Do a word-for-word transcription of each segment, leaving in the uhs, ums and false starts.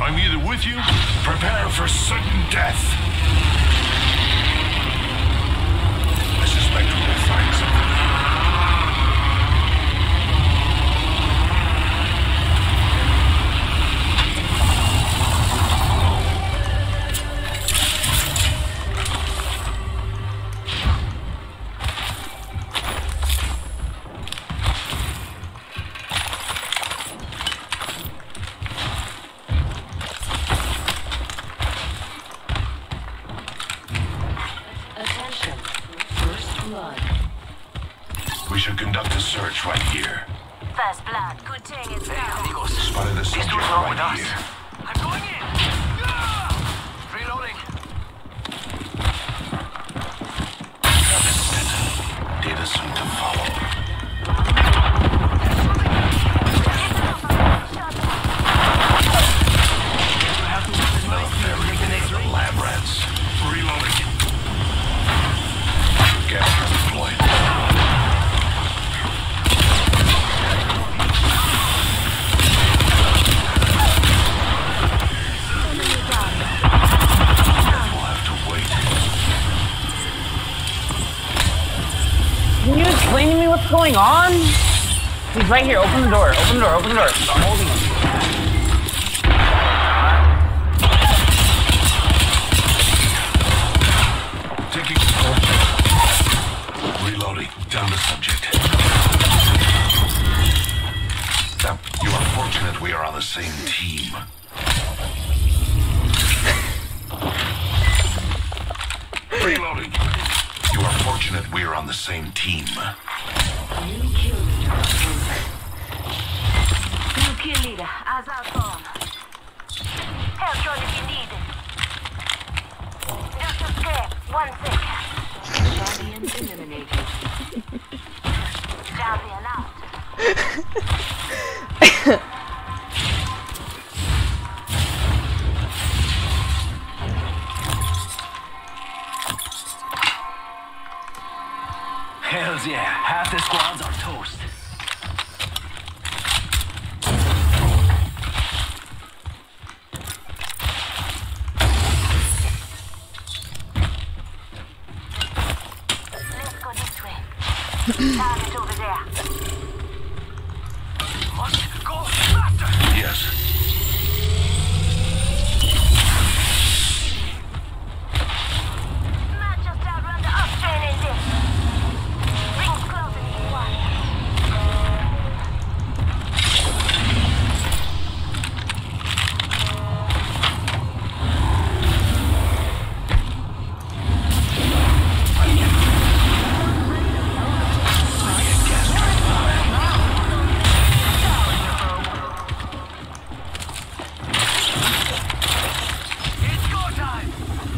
I'm either with you. Prepare for sudden death. I suspect we will find something. We should conduct a search right here. First blood, good thing it's now. Spotted a subject right here. I'm going in! Reloading! Data soon to follow. The lab rats. Reloading. Gas deployed. Can you explain to me what's going on? He's right here. Open the door. Open the door. Open the door. I'm holding him. Taking reloading. Down the subject. Now, you are fortunate we are on the same team. Reloading. You are fortunate we're on the same team. New kill leader. New kill leader. As our phone. Help drone if you need it. Just escape. One second. Guardians eliminated. Guardian out. Hells yeah, half the squads are toast. Let's go this way. Target over there. Must go faster! Yes. Not just outrun the uptrain engine. Rings closer if you want. It's go time!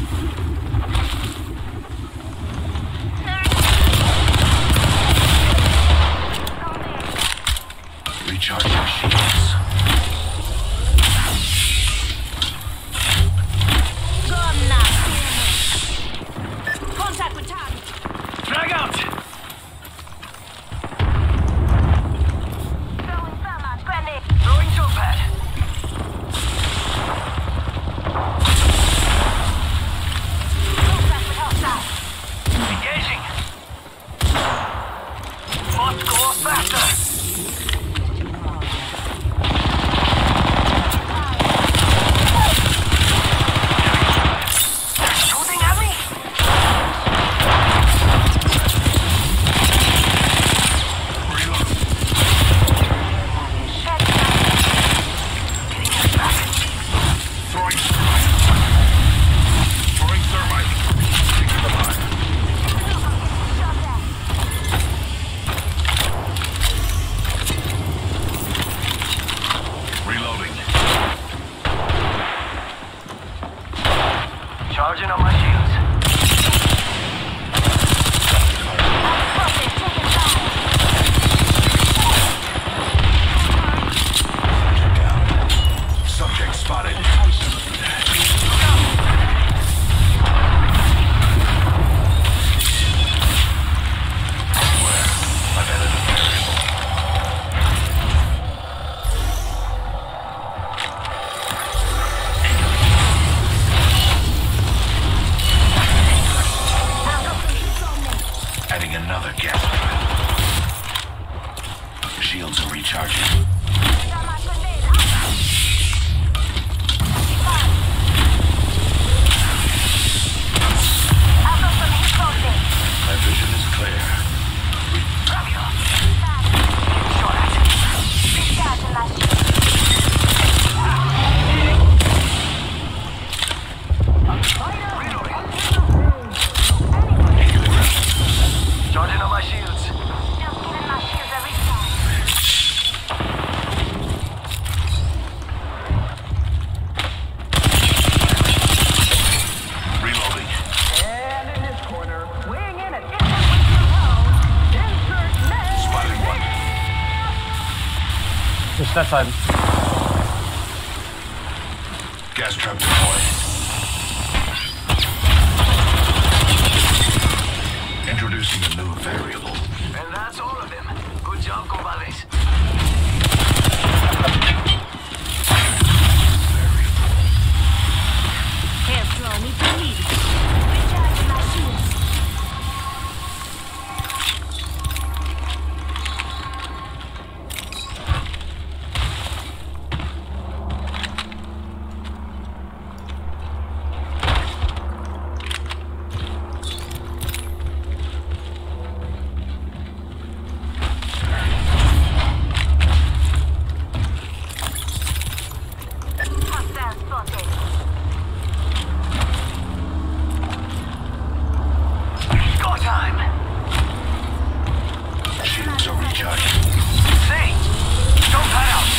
Recharge your shields. Gone now. Contact with target. Drag out! Throwing thermite grenade. Throwing jump pad. Contact with hostile. Engaging! Must go faster! Shooting at me? Throwing thermite. Throwing thermite. Taking the line. Reloading. Charging on my shields. Down. Subject spotted. Where? I've added a variable. recharging. My vision is clear. Charging on my shields. Reloading. And in this corner, weighing in at Spotted one. Just that side. Gas trap deployed. Introducing a new variable. And that's all of them. Good job, compadres. Can't slow me, please. Recharge my shields. Hostile spotted. Go time. Shields are recharging. See? Don't cut out.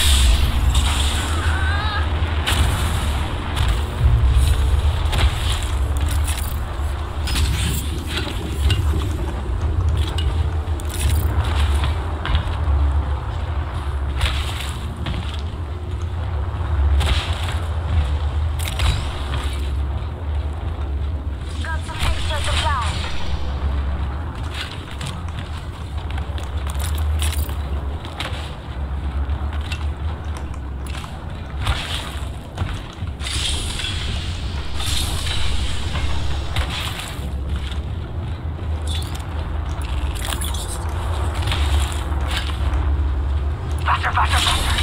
Got some extra supplies. Faster, faster, faster.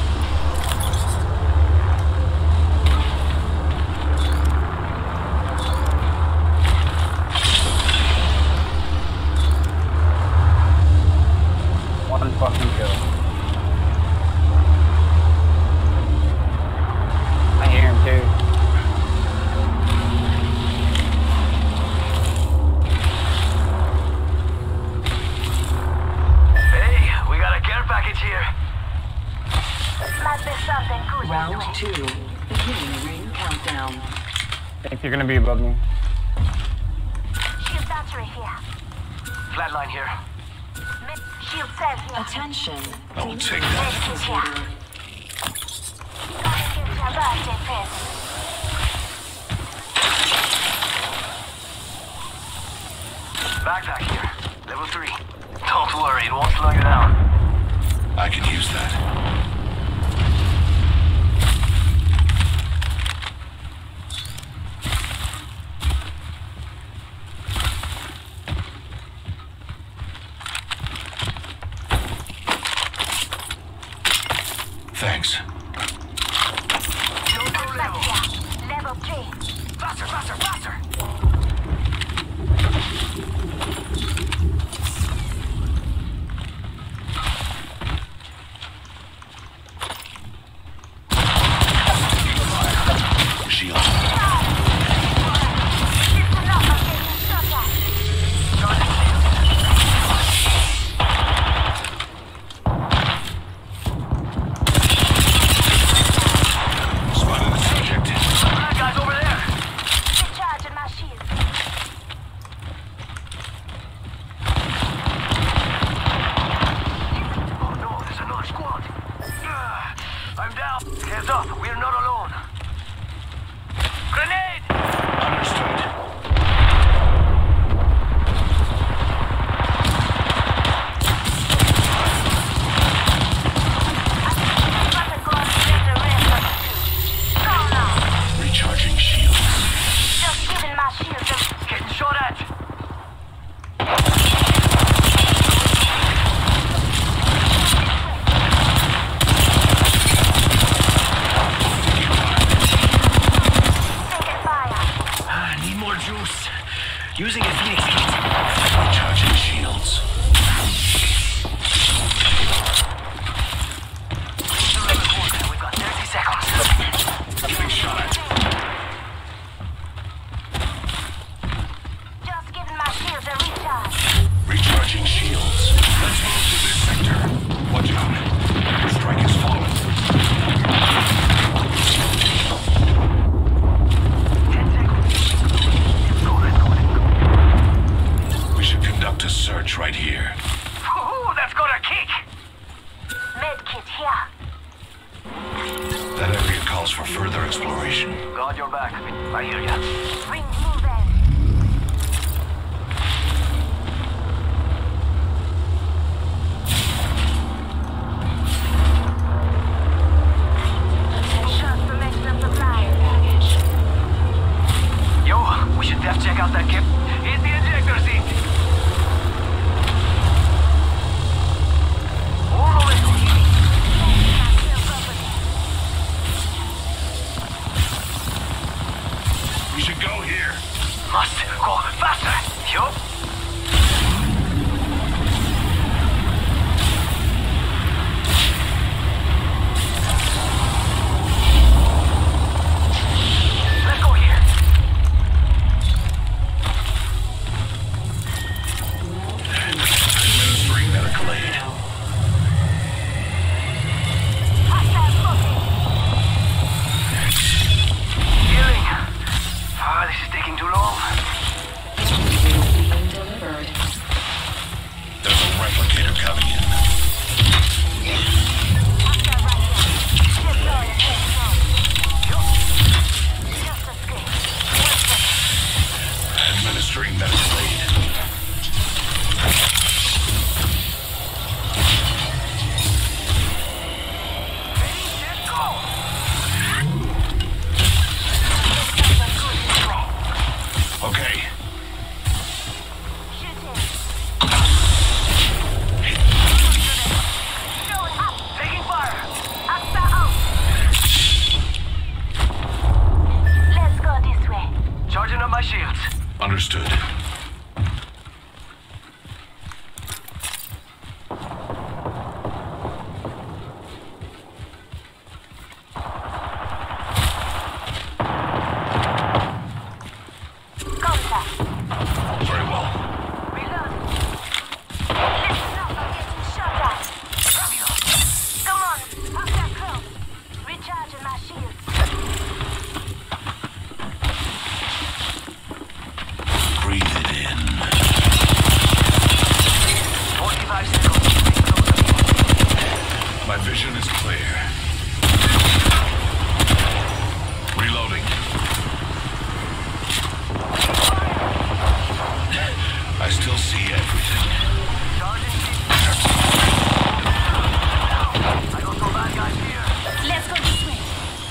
One fucking kill. I hear him too. Hey, we got a care package here. Might be something good. Round two. Beginning ring countdown. I think you're gonna be above me. Shield battery here. Flatline here. Mid shield cell here. Attention. I will take that. Medicine here. Gotta give your birthday present. Backpack here. Level three. Don't worry, it won't slow you down. I can use that. Thanks. Don't go level. Here. Level three. Faster, faster, faster. Using a Phoenix kit. Recharging shields. We've got thirty seconds. Getting shot at. Just giving my shields a recharge. Recharging shields. Let's move to this sector. Watch out. Your strike has fallen. Ten seconds. Go, let's go, let's go. We should conduct a search right here. Ooh, that's got a kick. Medkit here. That area calls for further exploration. Guard your back. I hear ya. Rings moving. Shot some extra supplies. Yo, we should def check out that kit. Here's the ejector seat. All over it. We should go here. Must go faster. Yup. Let's go here. Administering medical aid. Hostile smoking. Healing. Ah, this is taking too long. Being delivered. There's a replicator coming in. Hostile right here. Deploy and take control. Just escape. One second. Administering medical aid. Ready, set, go. Okay. Shoot him. Going up. Taking fire. Asta out. Let's go this way. Charging up my shields. Understood. Contact. Very well. Reload. Listen up, I'm getting shot at. Come on, up that close. Recharging my shields. Breathe it in. Forty-five seconds. My vision is clear. Reloading. I still see everything. Charging shields. I got some bad guys here. Let's go this way.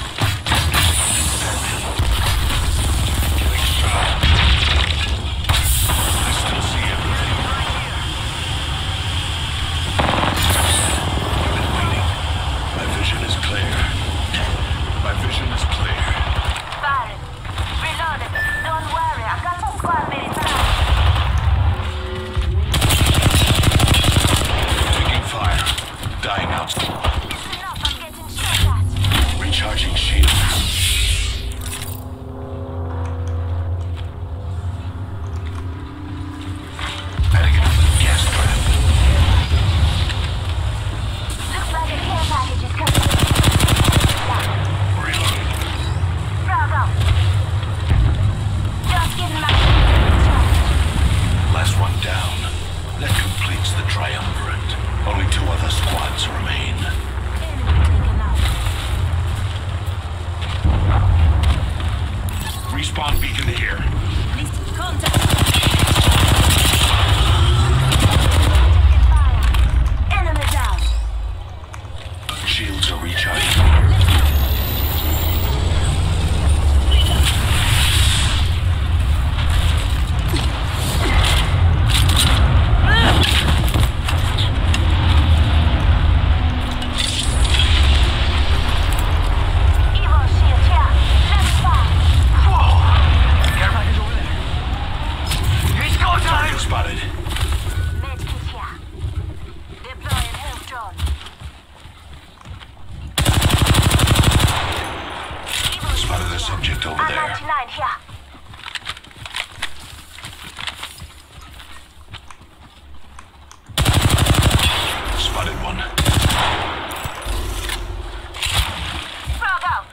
Getting shot. I still see everything. Waiting. My vision is clear. My vision is clear. Firing. Reloaded. Don't worry, I got some squad mates around. Taking fire. Dying out. Listen up, I'm getting shot at. Recharging shields. Etiquette. Gas trap. Looks like a care package is coming. Reloading. Frog out. Just getting my shields recharged. Last one down. That completes the triumvirate. Only two other squads remain. Enemy taken out. Respawn beacon here. Contact. Taking fire. Enemy down. Shields are recharging. Evo shield here. Let's fire. Whoa. subject over R there. ninety-nine here. Spotted one. Frog out.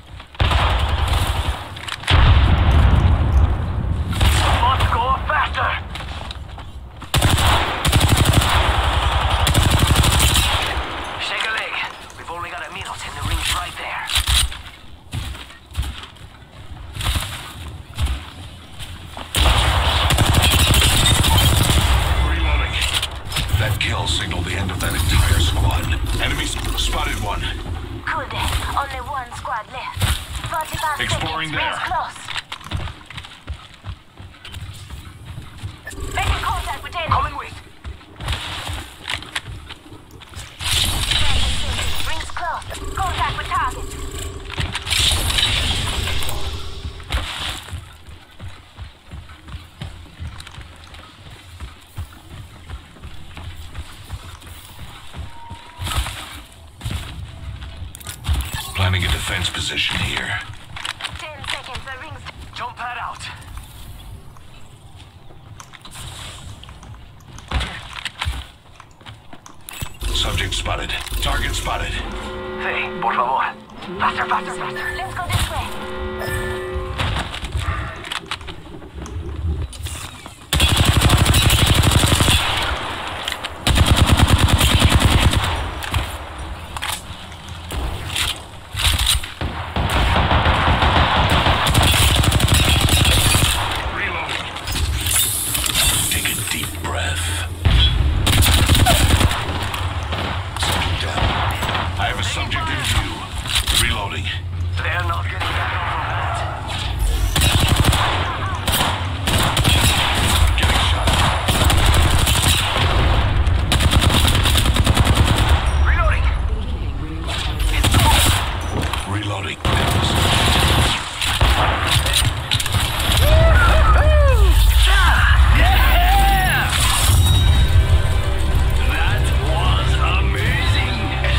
Let's go faster! Shake a leg. We've only got a minute and the ring's right there. Reloading. That kill signaled the end of that entire squad. Enemy s- spotted one. Good. Only one squad left. forty-five Exploring seconds. Rings there. close. Making contact with enemy. Coming with. Rings close. Contact with target. Planning a defense position here. Ten seconds. The rings. Jump pad out. Subject spotted. Target spotted. Hey, por favor. Faster, faster, faster. Let's go this way. Reloading. Take a deep breath. Subject down. I have a subject in view. Reloading. They're not getting back over that. Getting shot. Reloading. Reloading. That was amazing.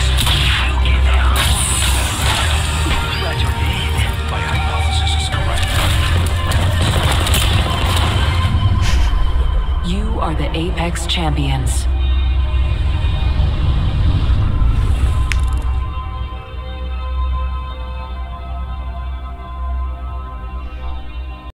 Glad you're dead. My hypothesis is correct. You are the Apex Champions.